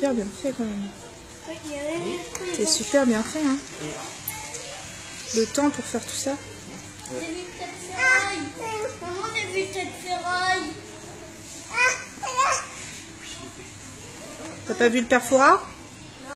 super bien fait quand même. C'est super bien fait, hein. Le temps pour faire tout ça. J'ai vu cette ferraille. Maman, j'ai vu cette ferraille. T'as pas vu le père Fouras?